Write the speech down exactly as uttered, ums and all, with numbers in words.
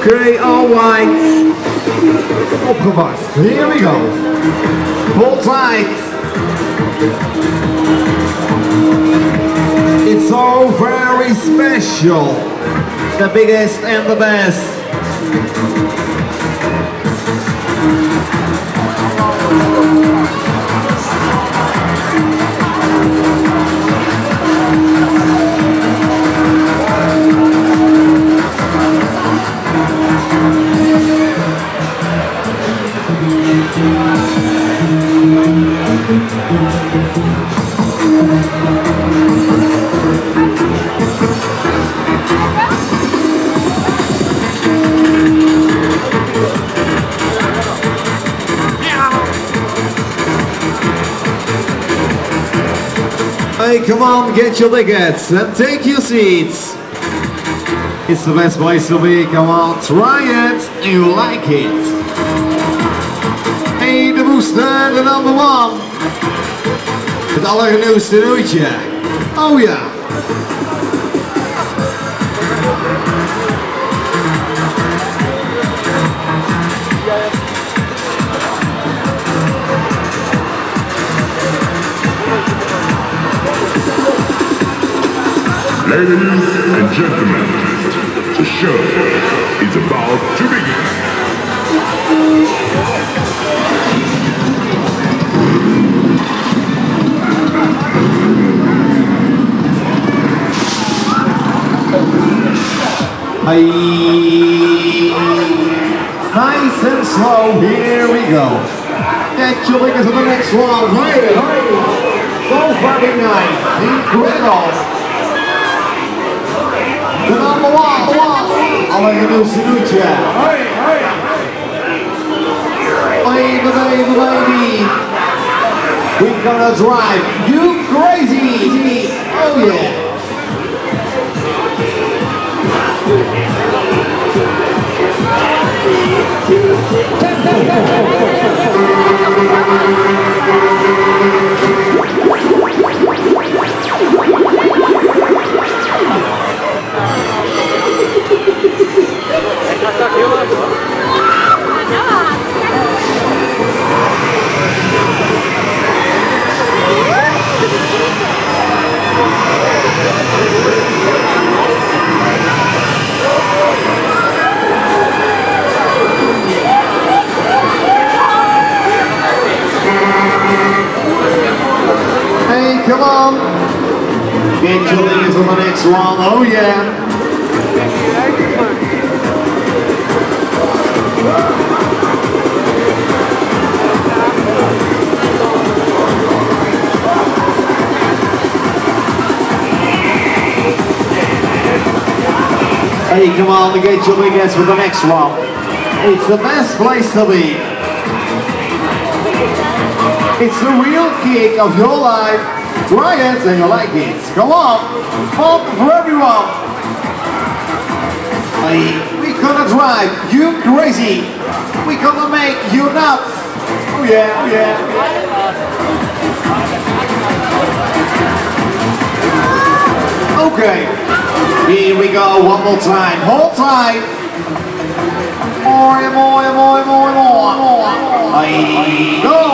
Okay, alright. Opgepast. Here we go. Hold tight. It's all very special. The biggest and the best. Hey, come on, get your tickets and take your seats. It's the best place to be. Come on, try it. You like it. Hey, de booster, de number one. Het allernieuwste nieuwtje. Oh ja. Ladies and gentlemen, the show is about to begin. Hi. Nice and slow, here we go. Get your tickets to the next one. Hey, hey. So fucking nice, incredible. The number one, the one, allernieuwste nieuwtje. Hey, hey. Baby, baby, baby. We gonna drive you crazy. Oh yeah. Come on, get your legs on the next one, oh yeah. Hey, come on, get your legs for the next one. It's the best place to be. It's the real kick of your life. Try it and you like it. Come on, fun for everyone. Hey, we gonna drive you crazy. We gonna make you nuts. Oh yeah, oh yeah. Okay, here we go one more time. Hold tight. More, more, more, more, more. Hey, go.